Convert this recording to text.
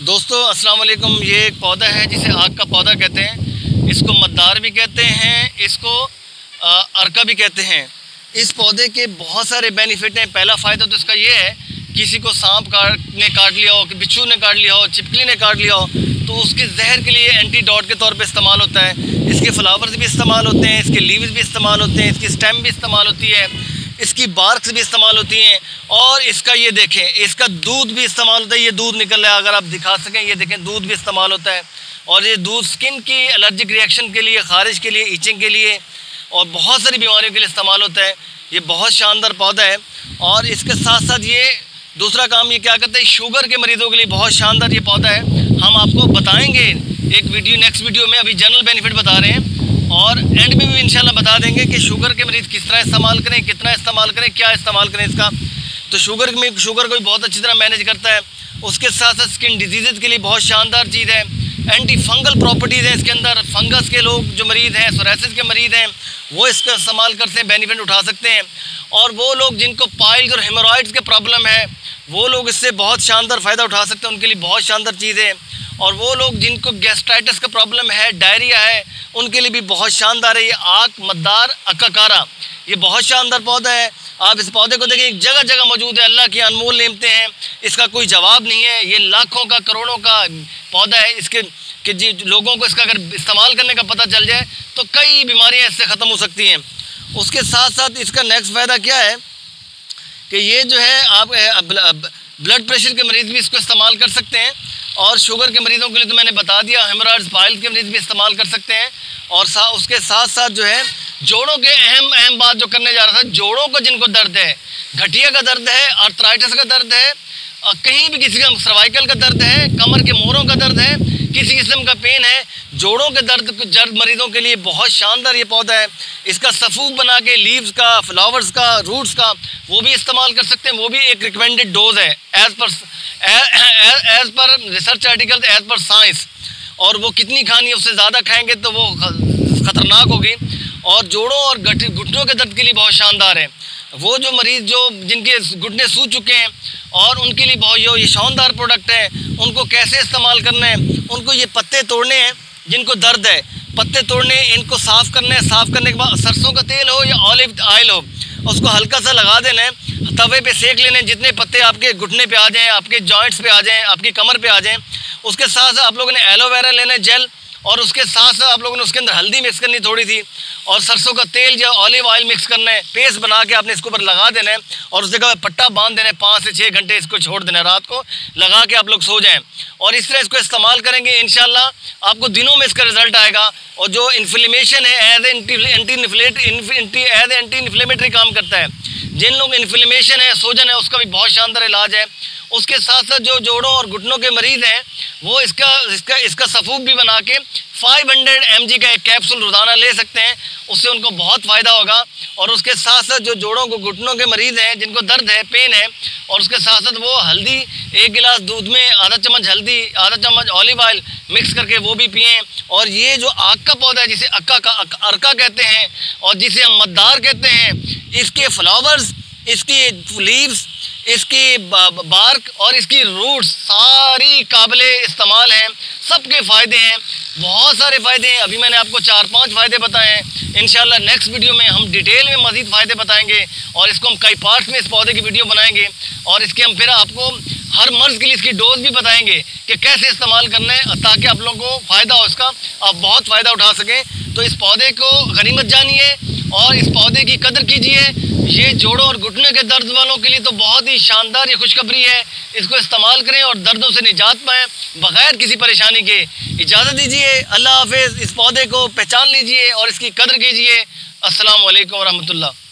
दोस्तों अस्सलाम वालेकुम। ये एक पौधा है जिसे आग का पौधा कहते हैं। इसको मद्दार भी कहते हैं, इसको अर्का भी कहते हैं। इस पौधे के बहुत सारे बेनिफिट हैं। पहला फ़ायदा तो इसका ये है, किसी को सांप ने काट लिया हो, बिच्छू ने काट लिया हो, छिपकली ने काट लिया हो, तो उसके जहर के लिए एंटीडोट के तौर पे इस्तेमाल होता है। इसके फ्लावर्स भी इस्तेमाल होते हैं, इसके लीव्स भी इस्तेमाल होते हैं, इसकी स्टेम भी इस्तेमाल होती है, इसकी बार्क्स भी इस्तेमाल होती हैं, और इसका ये देखें, इसका दूध भी इस्तेमाल होता है। ये दूध निकल रहा है, अगर आप दिखा सकें, ये देखें दूध भी इस्तेमाल होता है। और ये दूध स्किन की एलर्जिक रिएक्शन के लिए, ख़ारिज के लिए, ईचिंग के लिए और बहुत सारी बीमारियों के लिए इस्तेमाल होता है। ये बहुत शानदार पौधा है। और इसके साथ साथ ये दूसरा काम ये क्या करता है, शुगर के मरीज़ों के लिए बहुत शानदार ये पौधा है। हम आपको बताएंगे एक वीडियो, नेक्स्ट वीडियो में। अभी जनरल बेनिफिट बता रहे हैं और एंड में भी इंशाल्लाह बता देंगे कि शुगर के मरीज़ किस तरह इस्तेमाल करें, कितना इस्तेमाल करें, क्या इस्तेमाल करें इसका। तो शुगर को भी बहुत अच्छी तरह मैनेज करता है। उसके साथ साथ स्किन डिजीज़ के लिए बहुत शानदार चीज़ है। एंटी फंगल प्रॉपर्टीज़ हैं इसके अंदर। फंगस के लोग जो मरीज़ हैं, सोरासिस के मरीज़ हैं, वो इसका इस्तेमाल करते हैं, बेनिफिट उठा सकते हैं। और वो लोग जिनको पाइल्स और हेमोरॉइड्स के प्रॉब्लम है, वो लोग इससे बहुत शानदार फ़ायदा उठा सकते हैं, उनके लिए बहुत शानदार चीज़ है। और वो लोग जिनको गैस्ट्राइटिस का प्रॉब्लम है, डायरिया है, उनके लिए भी बहुत शानदार है। ये आक मद्दार अक्काकारा, ये बहुत शानदार पौधा है। आप इस पौधे को देखें, जगह जगह मौजूद है। अल्लाह की अनमोल नेमतें हैं, इसका कोई जवाब नहीं है। ये लाखों का, करोड़ों का पौधा है। इसके कि जी लोगों को इसका अगर इस्तेमाल करने का पता चल जाए तो कई बीमारियां इससे ख़त्म हो सकती हैं। उसके साथ साथ इसका नेक्स्ट फ़ायदा क्या है कि ये जो है, आप ब्लड प्रेशर के मरीज़ भी इसको इस्तेमाल कर सकते हैं। और शुगर के मरीज़ों के लिए तो मैंने बता दिया, हेमोरॉइड्स, पाइल्स के मरीज़ भी इस्तेमाल कर सकते हैं। और उसके साथ साथ जो है, जोड़ों के अहम बात जो करने जा रहा था, जोड़ों को जिनको दर्द है, गठिया का दर्द है, आर्थराइटिस का दर्द है, कहीं भी किसी का सर्वाइकल का दर्द है, कमर के मोरों का दर्द है, किसी किस्म का पेन है, जोड़ों के दर्द मरीज़ों के लिए बहुत शानदार ये पौधा है। इसका सफ़ूफ बना के लीव्स का, फ्लावर्स का, रूट्स का, वो भी इस्तेमाल कर सकते हैं। वो भी एक रिकमेंडेड डोज है as per research article, as per science. और वो कितनी खानी है, उससे ज़्यादा खाएंगे तो वो ख़तरनाक होगी। और जोड़ों और घुटनों के दर्द के लिए बहुत शानदार है। वो जो मरीज़ जिनके घुटने सूज चुके हैं और उनके लिए बहुत ये शानदार प्रोडक्ट है। उनको कैसे इस्तेमाल करना है, उनको ये पत्ते तोड़ने हैं, जिनको दर्द है पत्ते तोड़ने, इनको साफ़ करना है। साफ़ करने के बाद सरसों का तेल हो या ऑलिव ऑयल हो, उसको हल्का सा लगा देना है, तवे पे सेक लेने हैं। जितने पत्ते आपके घुटने पे आ जाएं, आपके जॉइंट्स पे आ जाएं, आपकी कमर पे आ जाएं। उसके साथ साथ आप लोगों ने एलोवेरा लेना है, जेल, और उसके साथ साथ आप लोगों ने उसके अंदर हल्दी मिक्स करनी थोड़ी सी, और सरसों का तेल या ऑलिव ऑयल मिक्स करना है। पेस्ट बना के आपने इसके ऊपर लगा देना है और उस जगह पट्टा बांध देना है। 5 से 6 घंटे इसको छोड़ देना है, रात को लगा के आप लोग सो जाएं। और इस तरह इसको इस्तेमाल करेंगे, इंशाल्लाह आपको दिनों में इसका रिजल्ट आएगा। और जो इन्फ्लेमेशन है, एज एंटी इन्फ्लेमेटरी काम करता है। जिन लोग इन्फ्लेमेशन है, सोजन है, उसका भी बहुत शानदार इलाज है। उसके साथ साथ जो जोड़ों और घुटनों के मरीज़ हैं, वो इसका सफ़ूफ भी बना के 500 mg का एक कैप्सूल रोज़ाना ले सकते हैं। उससे उनको बहुत फ़ायदा होगा। और उसके साथ साथ जो जोड़ों को, घुटनों के मरीज़ हैं, जिनको दर्द है, पेन है, और उसके साथ साथ वो हल्दी, 1 गिलास दूध में आधा चम्मच हल्दी, आधा चम्मच ऑलिव ऑयल मिक्स करके वो भी पिएँ। और ये जो आग का पौधा है, जिसे अर्का कहते हैं और जिसे हम मद्दार कहते हैं, इसके फ्लावर्स, इसकी लीव्स, इसकी बार्क और इसकी रूट्स सारी काबिले इस्तेमाल हैं। सबके फ़ायदे हैं, बहुत सारे फ़ायदे हैं। अभी मैंने आपको 4-5 फ़ायदे बताए हैं। इंशाल्लाह नेक्स्ट वीडियो में हम डिटेल में मज़ीद फ़ायदे बताएंगे और इसको हम कई पार्ट्स में इस पौधे की वीडियो बनाएंगे। और इसके हम फिर आपको हर मर्ज़ के लिए इसकी डोज भी बताएंगे कि कैसे इस्तेमाल करना है, ताकि आप लोगों को फ़ायदा हो, इसका आप बहुत फ़ायदा उठा सकें। तो इस पौधे को गनीमत जानिए और इस पौधे की कदर कीजिए। ये जोड़ों और घुटने के दर्द वालों के लिए तो बहुत ही शानदार ये खुशखबरी है। इसको इस्तेमाल करें और दर्दों से निजात पाएँ बग़ैर किसी परेशानी के। इजाज़त दीजिए, अल्लाह हाफ़िज़। इस पौधे को पहचान लीजिए और इसकी कदर कीजिए। अस्सलाम वालेकुम व रहमतुल्लाह।